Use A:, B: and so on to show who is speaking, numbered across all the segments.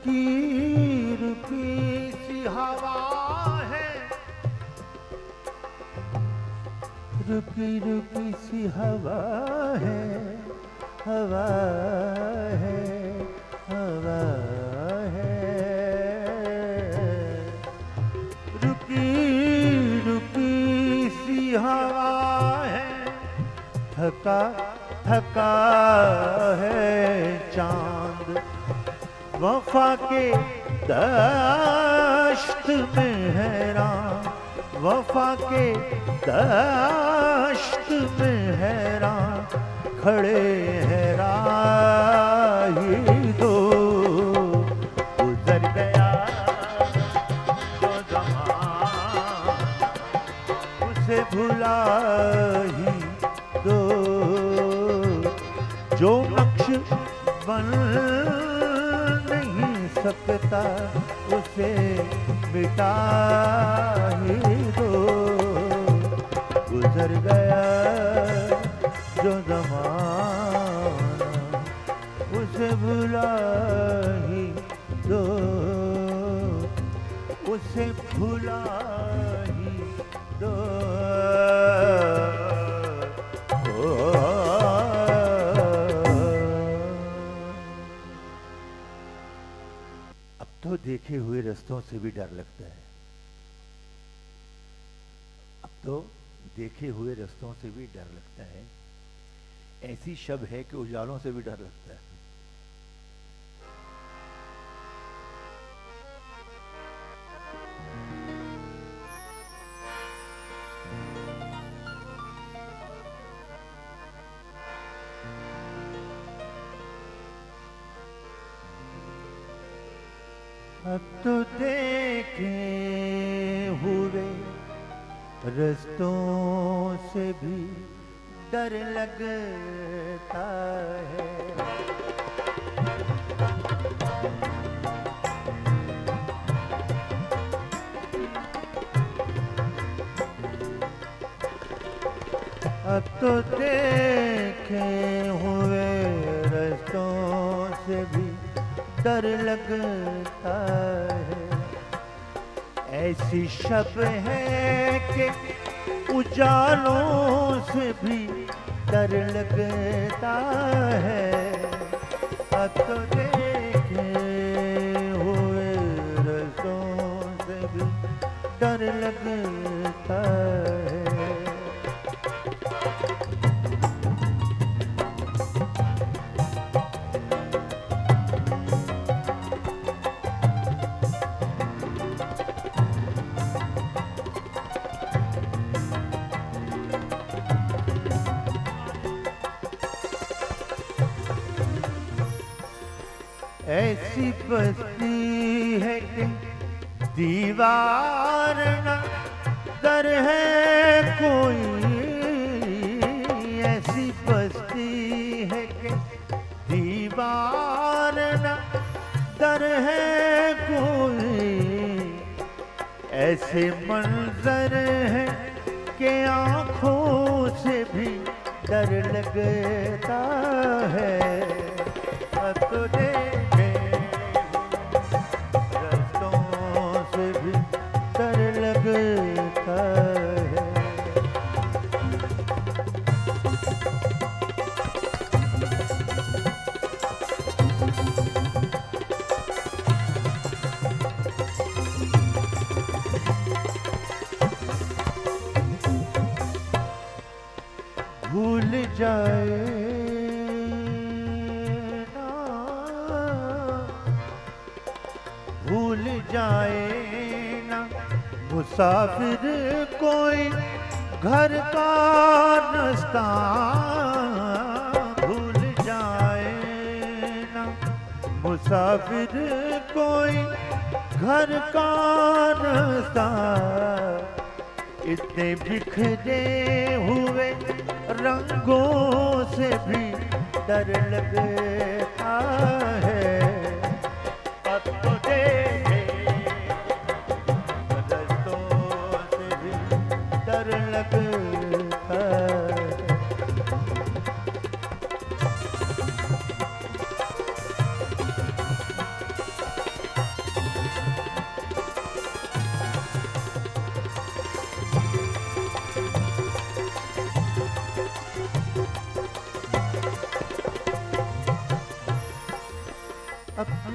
A: रुकी रुकी सी हवा है, रुकी रुकी सी हवा है, हवा है, हवा है, रुकी रुकी सी हवा है, थका थका है चांद वफा के दश्त में हैरान, वफा के दश्त में हैरान, खड़े हैं राही दो, गुजर गया जो ज़माना उसे भुला ही दो, जो नक्श बन नहीं सकता उसे मिटा ही दो, गुजर गया जो ज़माना उसे भुला ही दो, उसे भुला ही दो। अब तो देखे हुए रास्तों से भी डर लगता है, अब तो देखे हुए रास्तों से भी डर लगता है, ऐसी शब है कि उजालों से भी डर लगता है। अब तो देखे हुए रास्तों से भी डर लगता है, अब तो देखे हुए रास्तों से भी डर लगता है, ऐसी शब है कि उजालों से भी डर लगता है, अब तो देखे हुए रास्तों से भी डर लगता है। ऐसी बस्ती है कि दीवार न दर है कोई, ऐसी बस्ती है कि दीवार न दर है कोई, ऐसे मंजर है कि आँखों से भी डर लगता है, अब तो देखे रास्तों से भी डर लगता है। भूल जाए ना, भूल जाए ना मुसाफिर कोई घर का रास्ता, भूल जाए ना मुसाफिर कोई घर का रास्ता, इतने बिखरे हुए रंगों से भी डर लगता है, अब तो देखे रास्तों से भी डर लगता है।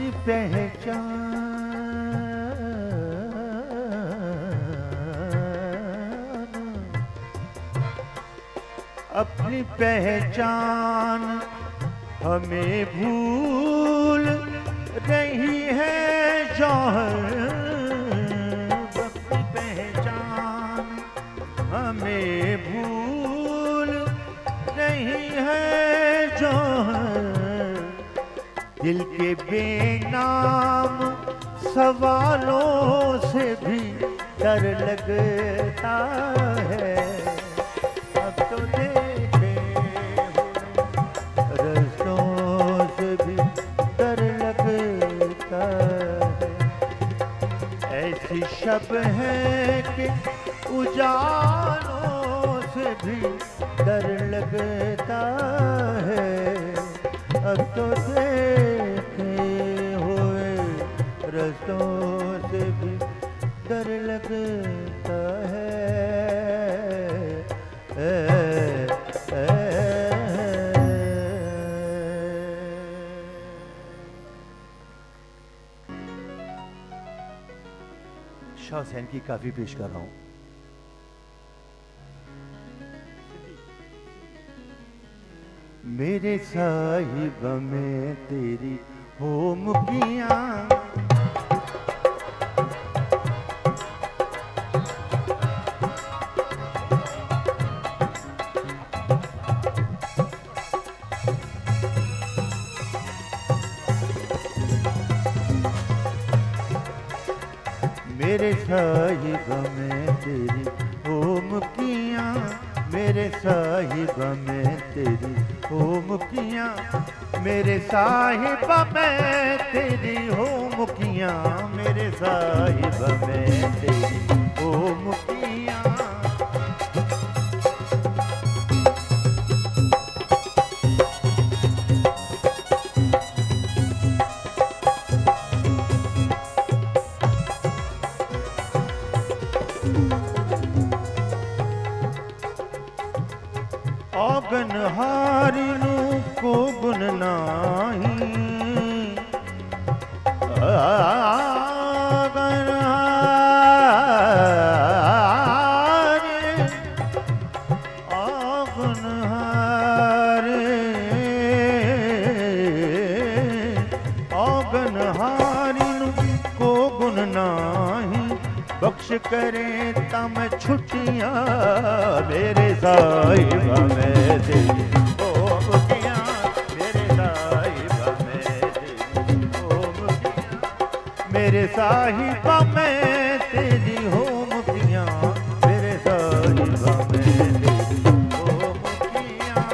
A: अपनी पहचान, अपनी पहचान हमें भूल रही है जौहर, अपनी पहचान हमें भूल रही है जौहर। दिल के बेनाम सवालों से भी डर लगता है, अब तो देखे रस्तों से भी डर लगता है। ऐसी शब है कि उजालों से भी डर लगता है, अब तो देखे हुए रस्तों से भी डर लगता है। शाह हुसैन की काफी पेश कर रहा हूं। मेरे साहिब में तेरी हो मुकियां, मेरे साहिब में तेरी हो मुकियां, मेरे साहिब में तेरी हो मुकियां, मेरे साहिब में तेरी हो मुकियां, मेरे साहिब में तेरी हो मुकियां। औगनहारिनु को गुण नाही, औगनहारिनु को गुण नाही, बख्श करे तम छुट्टियां, मेरे साहिब में तेरी हो मुकियां, मेरे साहिब में तेरी हो मुकियां, मेरे साहिब में तेरी हो मुकियां, मेरे साहिब में तेरी हो मुकियां।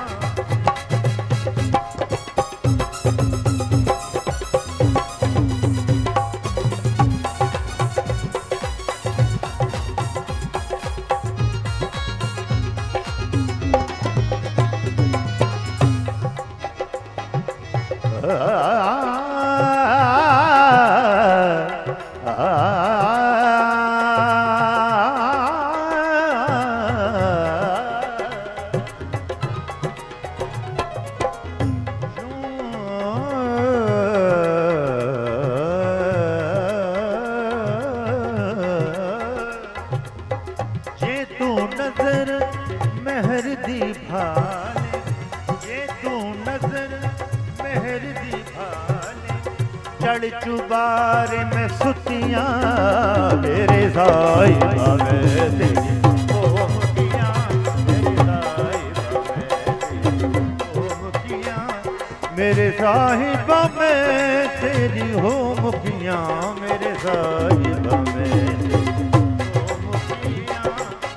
A: चुबार में सुतियां, मेरे साहिब में तेरी हो मुकियां, मेरे साहिब में तेरी हो मुकियां, मेरे साहिब में तेरी हो मुकियां, मेरे साहिब में तेरी हो मुकियां।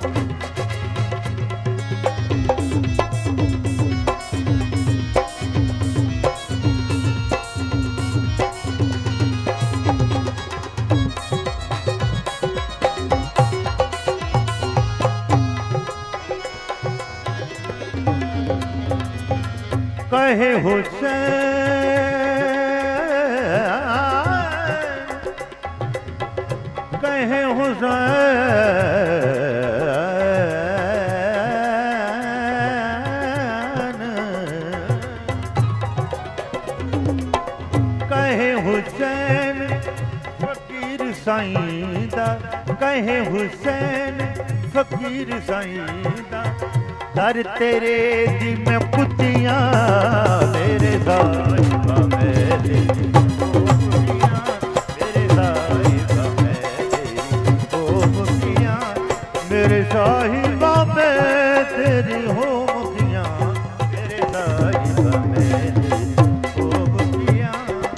A: कहे हुसैन, कहे हुसैन, कहे हुसैन साईं दा कहे हुसैन फकीर साईं दा दर तेरे दी मैं पुतियां मेरे साहिबा मेरे मेरे साहिबा मेरे साहिबा मैं तेरी हो मुखियां मेरे साहिबा मेरी हो मुखियां।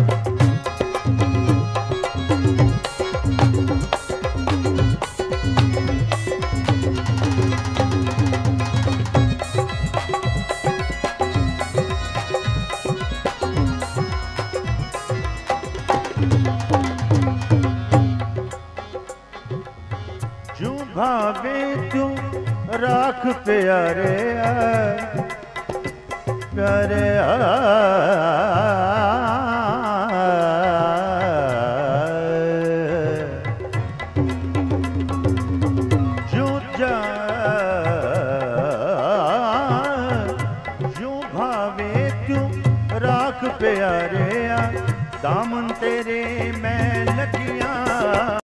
A: भावे तू राख प्यारे प्यारे